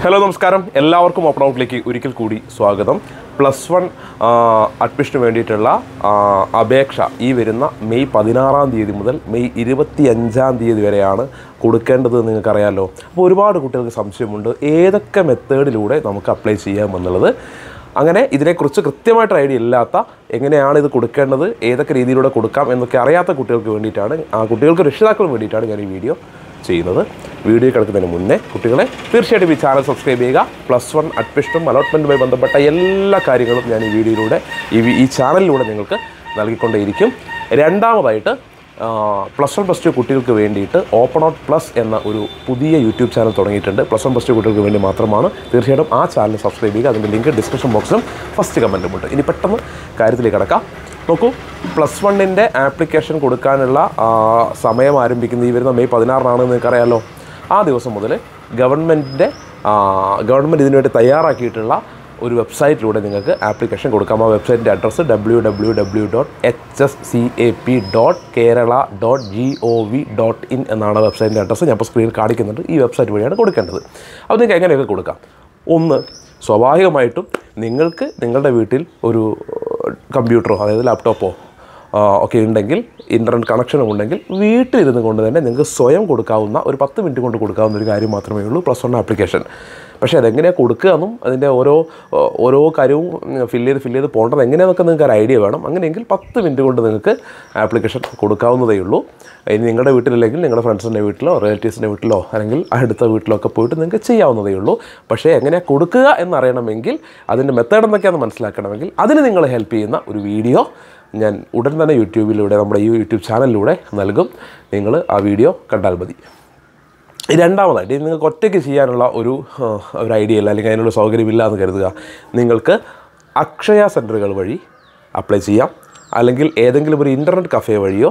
Hello നമസ്കാരം, എല്ലാവർക്കും open ഔട്ടിലേക്ക് ഒരിക്കൽ കൂടി സ്വാഗതം. +1 അഡ്മിഷന് വേണ്ടിയിട്ടുള്ള അപേക്ഷ ഈ വരുന്ന മെയ് 16-ാം തീയതി മുതൽ മെയ് 25-ാം തീയതി വരെയാണ് കൊടുക്കേണ്ടത്. നിങ്ങൾക്കറിയാമല്ലോ. അപ്പോൾ ഒരുപാട് കുട്ടികൾക്ക് സംശയമുണ്ട് ഏതൊക്കെ മെത്തേഡിലൂടെ നമുക്ക് അപ്ലൈ ചെയ്യാമെന്നുള്ളത്. അങ്ങനെ ഇതിനെക്കുറിച്ച് കൃത്യമായിട്ട് ഐഡിയ ഇല്ലാത്ത, എങ്ങനെയാണ് ഇത് കൊടുക്കേണ്ടത്, ഏതൊക്കെ രീതിയിലൂടെ കൊടുക്കാം എന്നൊക്കെ അറിയാത്ത കുട്ടികൾക്ക് വേണ്ടിയിട്ടാണ്, ആ കുട്ടികൾക്ക് രക്ഷിതാക്കൾക്ക് വേണ്ടിയിട്ടാണ് ഞാൻ ഈ വീഡിയോ ചെയ്യുന്നത്. വീഡിയോ കിടക്കുന്നതിന് മുന്നേ കുട്ടികളെ തീർച്ചയായിട്ടും ഈ ചാനൽ സബ്സ്ക്രൈബ് ചെയ്യുക. +1 അഡ്മിഷനും അലോട്ട്മെൻറ്റുമായി ബന്ധപ്പെട്ട എല്ലാ കാര്യങ്ങളും ഞാൻ ഈ വീഡിയോയിലൂടെ ഈ ചാനലിലൂടെ നിങ്ങൾക്ക് നൽകിക്കൊണ്ടേയിരിക്കും. രണ്ടാമതായിട്ട് +1 +2 കുട്ടികൾക്ക് വേണ്ടിയിട്ട് ഓപ്പൺ ഔട്ട് പ്ലസ് എന്ന ഒരു പുതിയ യൂട്യൂബ് ചാനൽ തുടങ്ങിയിട്ടുണ്ട്. +1 +2 കുട്ടികൾക്ക് വേണ്ടി മാത്രമാണ്. തീർച്ചയായിട്ടും ആ ചാനൽ സബ്സ്ക്രൈബ് ചെയ്യുക. അതിൻ്റെ ലിങ്ക് ഡിസ്ക്രിപ്ഷൻ ബോക്സിലും ഫസ്റ്റ് കമൻറ്റുമുണ്ട്. ഇനി പെട്ടെന്ന് കാര്യത്തിലേക്ക് കിടക്കാം. നോക്കൂ, +1ൻ്റെ ആപ്ലിക്കേഷൻ കൊടുക്കാനുള്ള സമയം ആരംഭിക്കുന്നത് ഈ വരുന്ന മെയ് 16-നാണെന്ന് നിങ്ങൾക്കറിയാമല്ലോ. ആ ദിവസം മുതൽ ഗവൺമെൻറ് ഇതിനുവേണ്ടി തയ്യാറാക്കിയിട്ടുള്ള ഒരു വെബ്സൈറ്റിലൂടെ നിങ്ങൾക്ക് ആപ്ലിക്കേഷൻ കൊടുക്കാം. ആ വെബ്സൈറ്റിൻ്റെ അഡ്രസ്സ് www.hscap.kerala.gov.in എന്നാണ് വെബ്സൈറ്റിൻ്റെ അഡ്രസ്സ്. ഞാൻ ഇപ്പോൾ സ്ക്രീനിൽ കാണിക്കുന്നുണ്ട്. ഈ വെബ്സൈറ്റ് വഴിയാണ് കൊടുക്കേണ്ടത്. അപ്പോൾ നിങ്ങൾക്ക് എങ്ങനെയൊക്കെ കൊടുക്കാം? ഒന്ന്, സ്വാഭാവികമായിട്ടും നിങ്ങൾക്ക് നിങ്ങളുടെ വീട്ടിൽ ഒരു കമ്പ്യൂട്ടറോ അതായത് ലാപ്ടോപ്പോ ഒക്കെ ഉണ്ടെങ്കിൽ, ഇൻ്റർനെറ്റ് കണക്ഷനും ഉണ്ടെങ്കിൽ, വീട്ടിലിരുന്ന് കൊണ്ട് തന്നെ നിങ്ങൾക്ക് സ്വയം കൊടുക്കാവുന്ന, ഒരു 10 മിനിറ്റ് കൊണ്ട് കൊടുക്കാവുന്ന ഒരു കാര്യം മാത്രമേ ഉള്ളൂ +1 ആപ്ലിക്കേഷൻ. പക്ഷേ അതെങ്ങനെയാണ് കൊടുക്കുക എന്നും അതിൻ്റെ ഓരോ കാര്യവും ഫില്ല് ചെയ്ത് പോകേണ്ടത് എങ്ങനെയാണെന്നൊക്കെ നിങ്ങൾക്ക് ഒരു ഐഡിയ വേണം. അങ്ങനെയെങ്കിൽ 10 മിനിറ്റ് കൊണ്ട് നിങ്ങൾക്ക് ആപ്ലിക്കേഷൻ കൊടുക്കാവുന്നതേ ഉള്ളൂ. ഇനി നിങ്ങളുടെ വീട്ടിലില്ലെങ്കിൽ നിങ്ങളുടെ ഫ്രണ്ട്സിൻ്റെ വീട്ടിലോ റിലേറ്റീവ്സിൻ്റെ വീട്ടിലോ അല്ലെങ്കിൽ അടുത്ത വീട്ടിലോ ഒക്കെ പോയിട്ട് നിങ്ങൾക്ക് ചെയ്യാവുന്നതേ ഉള്ളൂ. പക്ഷേ എങ്ങനെയാണ് കൊടുക്കുക എന്നറിയണമെങ്കിൽ, അതിൻ്റെ മെത്തേഡ് എന്തൊക്കെയാണെന്ന് മനസ്സിലാക്കണമെങ്കിൽ അതിന് നിങ്ങളെ ഹെൽപ്പ് ചെയ്യുന്ന ഒരു വീഡിയോ ഞാൻ ഉടൻ തന്നെ യൂട്യൂബിലൂടെ, നമ്മുടെ ഈ യൂട്യൂബ് ചാനലിലൂടെ നൽകും. നിങ്ങൾ ആ വീഡിയോ കണ്ടാൽ മതി. രണ്ടാമതായിട്ട്, നിങ്ങൾക്ക് ഒറ്റയ്ക്ക് ചെയ്യാനുള്ള ഒരു ഐഡിയ ഇല്ല, അല്ലെങ്കിൽ അതിനുള്ള സൗകര്യമില്ല എന്ന് കരുതുക. നിങ്ങൾക്ക് അക്ഷയ സെൻറ്ററുകൾ വഴി അപ്ലൈ ചെയ്യാം, അല്ലെങ്കിൽ ഏതെങ്കിലും ഒരു ഇൻ്റർനെറ്റ് കഫേ വഴിയോ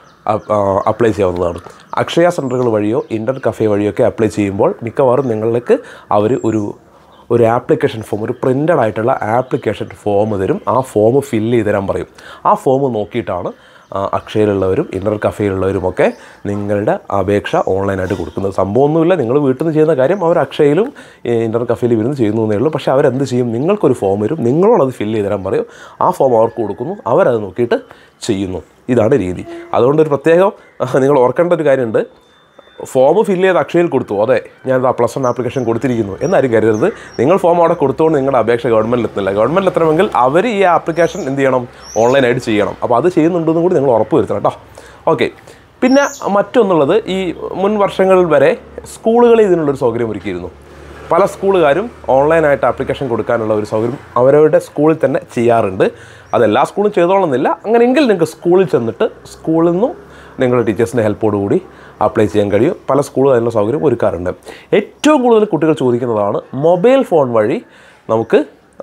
അപ്ലൈ ചെയ്യാവുന്നതാണ്. അക്ഷയ സെൻറ്ററുകൾ വഴിയോ ഇൻ്റർനെറ്റ് കഫേ വഴിയോ ഒക്കെ അപ്ലൈ ചെയ്യുമ്പോൾ മിക്കവാറും നിങ്ങൾക്ക് അവർ ഒരു ആപ്ലിക്കേഷൻ ഫോം, ഒരു പ്രിൻ്റഡ് ആയിട്ടുള്ള ആപ്ലിക്കേഷൻ ഫോം തരും. ആ ഫോം ഫില്ല് ചെയ്ത് തരാൻ പറയും. ആ ഫോം നോക്കിയിട്ടാണ് അക്ഷയയിലുള്ളവരും ഇൻ്റർനെറ്റ് കഫേയിലുള്ളവരുമൊക്കെ നിങ്ങളുടെ അപേക്ഷ ഓൺലൈനായിട്ട് കൊടുക്കുന്നത്. സംഭവമൊന്നുമില്ല, നിങ്ങൾ വീട്ടിൽ നിന്ന് ചെയ്യുന്ന കാര്യം അവർ അക്ഷയയിലും ഇൻ്റർനെറ്റ് കഫേയിലും ഇരുന്ന് ചെയ്യുന്നതേ ഉള്ളൂ. പക്ഷേ അവരെന്ത് ചെയ്യും, നിങ്ങൾക്കൊരു ഫോം വരും, നിങ്ങളോടത് ഫില്ല് ചെയ്ത് തരാൻ പറയും. ആ ഫോം അവർക്ക് കൊടുക്കുന്നു, അവരത് നോക്കിയിട്ട് ചെയ്യുന്നു. ഇതാണ് രീതി. അതുകൊണ്ടൊരു പ്രത്യേകം നിങ്ങൾ ഓർക്കേണ്ട ഒരു കാര്യമുണ്ട്. ഫോം ഫില്ല് ചെയ്ത് അക്ഷയയിൽ കൊടുത്തു, അതെ ഞാൻ +1 ആപ്ലിക്കേഷൻ കൊടുത്തിരിക്കുന്നു എന്നാരും കരുതരുത്. നിങ്ങൾ ഫോം അവിടെ കൊടുത്തുകൊണ്ട് നിങ്ങളുടെ അപേക്ഷ ഗവൺമെൻറ്റിൽ എത്തുന്നില്ല. ഗവൺമെൻറ്റിൽ എത്തണമെങ്കിൽ അവർ ഈ ആപ്ലിക്കേഷൻ എന്ത് ചെയ്യണം, ഓൺലൈനായിട്ട് ചെയ്യണം. അപ്പോൾ അത് ചെയ്യുന്നുണ്ടെന്നും കൂടി നിങ്ങൾ ഉറപ്പ് വരുത്തണം കേട്ടോ. ഓക്കെ. പിന്നെ മറ്റൊന്നുള്ളത്, ഈ മുൻ വർഷങ്ങളിൽ വരെ സ്കൂളുകളിൽ ഇതിനുള്ളൊരു സൗകര്യം ഒരുക്കിയിരുന്നു. പല സ്കൂളുകാരും ഓൺലൈനായിട്ട് ആപ്ലിക്കേഷൻ കൊടുക്കാനുള്ള ഒരു സൗകര്യം അവരവരുടെ സ്കൂളിൽ തന്നെ ചെയ്യാറുണ്ട്. അതെല്ലാ സ്കൂളും ചെയ്തോളുന്നില്ല. അങ്ങനെയെങ്കിൽ നിങ്ങൾക്ക് സ്കൂളിൽ ചെന്നിട്ട് സ്കൂളിൽ നിന്നും നിങ്ങളുടെ ടീച്ചേഴ്സിൻ്റെ ഹെൽപ്പോടുകൂടി അപ്ലൈ ചെയ്യാൻ കഴിയും. പല സ്കൂളും അതിനുള്ള സൗകര്യം ഒരുക്കാറുണ്ട്. ഏറ്റവും കൂടുതൽ കുട്ടികൾ ചോദിക്കുന്നതാണ് മൊബൈൽ ഫോൺ വഴി നമുക്ക്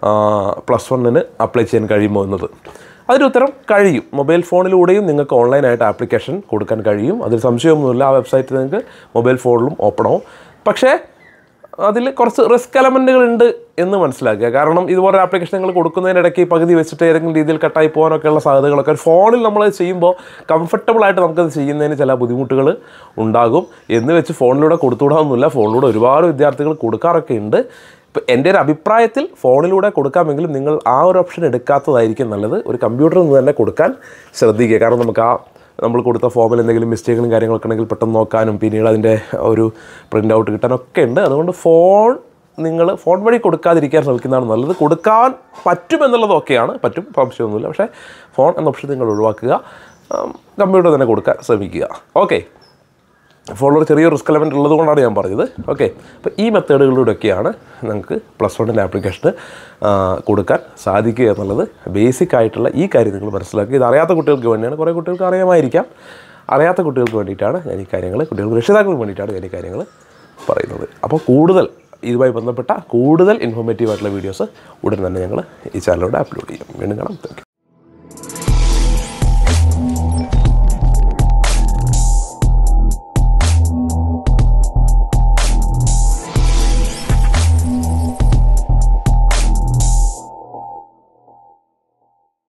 +1ന് അപ്ലൈ ചെയ്യാൻ കഴിയുമോ എന്നത്. അതിൻ്റെ ഉത്തരം കഴിയും. മൊബൈൽ ഫോണിലൂടെയും നിങ്ങൾക്ക് ഓൺലൈനായിട്ട് ആപ്ലിക്കേഷൻ കൊടുക്കാൻ കഴിയും. അതിൽ സംശയമൊന്നുമില്ല. ആ വെബ്സൈറ്റ് നിങ്ങൾക്ക് മൊബൈൽ ഫോണിലും ഓപ്പൺ ആവും. പക്ഷേ അതിൽ കുറച്ച് റിസ്ക് എലമെൻറ്റുകളുണ്ട് എന്ന് മനസ്സിലാക്കുക. കാരണം ഇതുപോലെ ആപ്ലിക്കേഷൻ നിങ്ങൾ കൊടുക്കുന്നതിനിടയ്ക്ക് പകുതി വെച്ചിട്ട് ഏതെങ്കിലും രീതിയിൽ കട്ടായി പോകാനൊക്കെയുള്ള സാധ്യതകളൊക്കെ, ഫോണിൽ നമ്മൾ ചെയ്യുമ്പോൾ കംഫർട്ടബിളായിട്ട് നമുക്കത് ചെയ്യുന്നതിന് ചില ബുദ്ധിമുട്ടുകൾ ഉണ്ടാകും. എന്ന് വെച്ച് ഫോണിലൂടെ കൊടുത്തുവിടാമെന്നില്ല. ഫോണിലൂടെ ഒരുപാട് വിദ്യാർത്ഥികൾ കൊടുക്കാറൊക്കെ ഉണ്ട്. ഇപ്പോൾ എൻ്റെ ഒരു അഭിപ്രായത്തിൽ ഫോണിലൂടെ കൊടുക്കാമെങ്കിലും നിങ്ങൾ ആ ഒരു ഓപ്ഷൻ എടുക്കാത്തതായിരിക്കും നല്ലത്. ഒരു കമ്പ്യൂട്ടറിൽ നിന്ന് തന്നെ കൊടുക്കാൻ ശ്രദ്ധിക്കുക. കാരണം നമുക്ക് നമ്മൾ കൊടുത്ത ഫോമിൽ എന്തെങ്കിലും മിസ്റ്റേക്കുകളും കാര്യങ്ങളൊക്കെ ഉണ്ടെങ്കിൽ പെട്ടെന്ന് നോക്കാനും പിന്നീട് അതിൻ്റെ ഒരു പ്രിൻ്റ് ഔട്ട് കിട്ടാനൊക്കെ ഉണ്ട്. അതുകൊണ്ട് നിങ്ങൾ ഫോൺ വഴി കൊടുക്കാതിരിക്കാൻ ശ്രമിക്കുന്നതാണ് നല്ലത്. കൊടുക്കാൻ പറ്റുമെന്നുള്ളതൊക്കെയാണ്, പറ്റും, സംശയമൊന്നുമില്ല. പക്ഷേ ഫോൺ എന്ന ഓപ്ഷൻ നിങ്ങൾ ഒഴിവാക്കുക. കമ്പ്യൂട്ടർ തന്നെ കൊടുക്കാൻ ശ്രമിക്കുക. ഓക്കെ. ഫോണിലൊരു ചെറിയ റിസ്ക് എലമെൻറ്റ് ഉള്ളത് കൊണ്ടാണ് ഞാൻ പറഞ്ഞത്. ഓക്കെ. അപ്പോൾ ഈ മെത്തേഡുകളിലൂടെയൊക്കെയാണ് നിങ്ങൾക്ക് +1ൻ്റെ ആപ്ലിക്കേഷന് കൊടുക്കാൻ സാധിക്കുക എന്നുള്ളത്. ബേസിക് ആയിട്ടുള്ള ഈ കാര്യം നിങ്ങൾ മനസ്സിലാക്കുക. ഇത് അറിയാത്ത കുട്ടികൾക്ക് വേണ്ടിയാണ്. കുറേ കുട്ടികൾക്ക് അറിയാമായിരിക്കാം. അറിയാത്ത കുട്ടികൾക്ക് വേണ്ടിയിട്ടാണ് ഞാൻ ഈ കാര്യങ്ങൾ, കുട്ടികൾക്ക് രക്ഷിതാക്കൾക്ക് വേണ്ടിയിട്ടാണ് ഞാൻ ഈ കാര്യങ്ങൾ പറയുന്നത്. അപ്പോൾ ഇതുമായി ബന്ധപ്പെട്ട കൂടുതൽ ഇൻഫോർമേറ്റീവ് ആയിട്ടുള്ള വീഡിയോസ് ഉടൻ തന്നെ ഞങ്ങൾ ഈ ചാനലിലൂടെ അപ്ലോഡ് ചെയ്യും. വീണ്ടും കാണാം. Thank U.